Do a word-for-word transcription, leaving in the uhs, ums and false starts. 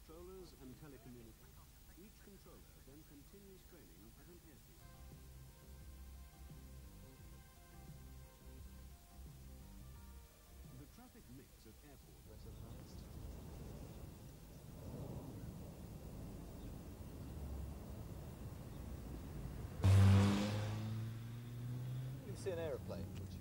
controllers and telecommunications. Each controller then continues training at an airfield. The traffic mix at airports. You can see an aeroplane, which